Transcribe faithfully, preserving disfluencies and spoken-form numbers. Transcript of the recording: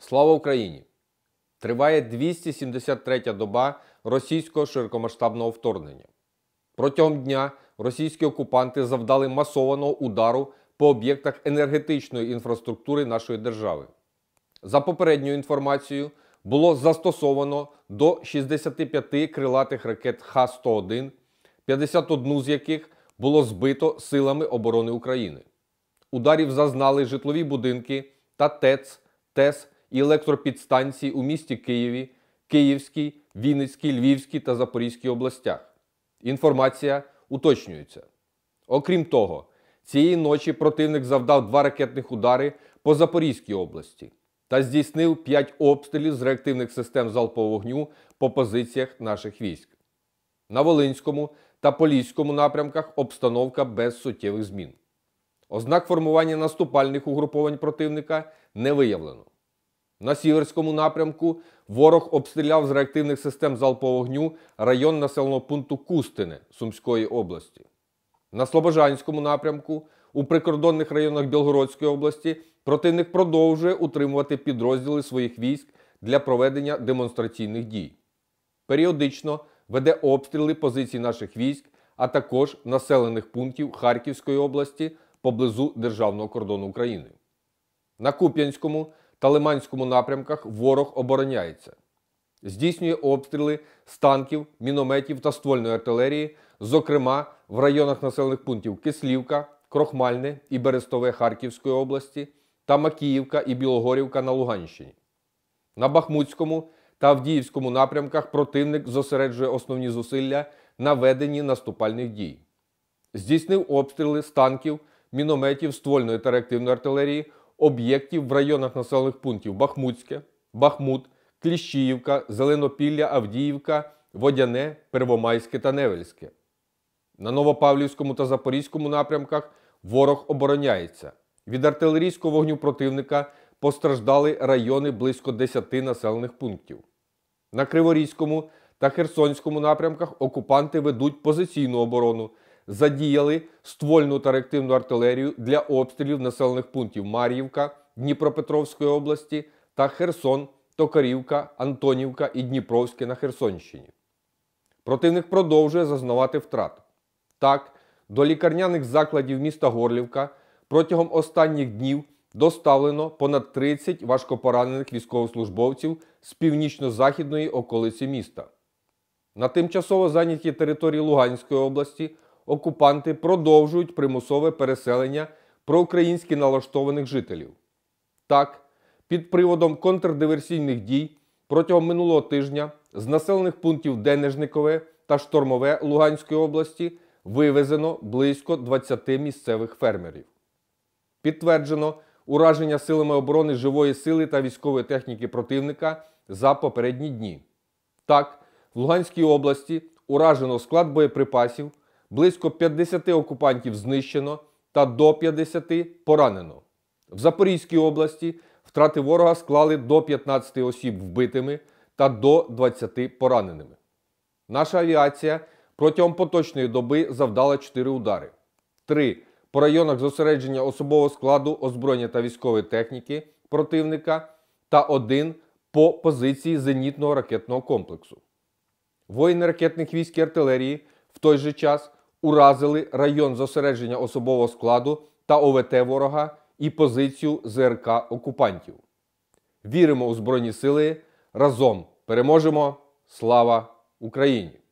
Слава Україні! Триває двісті сімдесят третя доба російського широкомасштабного вторгнення. Протягом дня російські окупанти завдали масованого удару по об'єктах енергетичної інфраструктури нашої держави. За попередньою інформацією, було застосовано до шістдесяти п'яти крилатих ракет Х сто один, п'ятдесят одну з яких було збито силами оборони України. Ударів зазнали житлові будинки та ТЕЦ, ТЕС і електропідстанції у місті Києві, Київській, Вінницькій, Львівській та Запорізькій областях. Інформація уточнюється. Окрім того, цієї ночі противник завдав два ракетних удари по Запорізькій області та здійснив п'ять обстрілів з реактивних систем залпового вогню по позиціях наших військ. На Волинському та Поліському напрямках обстановка без суттєвих змін. Ознак формування наступальних угруповань противника не виявлено. На Сіверському напрямку ворог обстріляв з реактивних систем залпового вогню район населеного пункту Кустине Сумської області. На Слобожанському напрямку у прикордонних районах Білгородської області противник продовжує утримувати підрозділи своїх військ для проведення демонстраційних дій. Періодично веде обстріли позицій наших військ, а також населених пунктів Харківської області поблизу державного кордону України. На Куп'янському та Лиманському напрямках ворог обороняється. Здійснює обстріли з танків, мінометів та ствольної артилерії, зокрема в районах населених пунктів Кислівка, Крохмальне і Берестове Харківської області та Макіївка і Білогорівка на Луганщині. На Бахмутському та Авдіївському напрямках противник зосереджує основні зусилля на веденні наступальних дій. Здійснив обстріли з танків, мінометів, ствольної та реактивної артилерії, об'єктів в районах населених пунктів Бахмутське, Бахмут, Кліщіївка, Зеленопілля, Авдіївка, Водяне, Первомайське та Невельське. На Новопавлівському та Запорізькому напрямках ворог обороняється. Від артилерійського вогню противника постраждали райони близько десяти населених пунктів. На Криворізькому та Херсонському напрямках окупанти ведуть позиційну оборону, задіяли ствольну та реактивну артилерію для обстрілів населених пунктів Мар'ївка Дніпропетровської області та Херсон, Токарівка, Антонівка і Дніпровське на Херсонщині. Противник продовжує зазнавати втрат. Так, до лікарняних закладів міста Горлівка протягом останніх днів доставлено понад тридцять важкопоранених військовослужбовців з північно-західної околиці міста. На тимчасово зайнятій території Луганської області окупанти продовжують примусове переселення проукраїнськи налаштованих жителів. Так, під приводом контрдиверсійних дій протягом минулого тижня з населених пунктів Денежникове та Штормове Луганської області вивезено близько двадцяти місцевих фермерів. Підтверджено ураження силами оборони живої сили та військової техніки противника за попередні дні. Так, в Луганській області уражено склад боєприпасів, близько п'ятдесят окупантів знищено та до п'ятдесяти поранено. В Запорізькій області втрати ворога склали до п'ятнадцяти осіб вбитими та до двадцяти пораненими. Наша авіація протягом поточної доби завдала чотири удари. три по районах зосередження особового складу, озброєння та військової техніки противника та один по позиції зенітного ракетного комплексу. Воїни ракетних військ і артилерії в той же час уразили район зосередження особового складу та О В Т ворога і позицію З Р К окупантів. Віримо у Збройні Сили, разом переможемо! Слава Україні!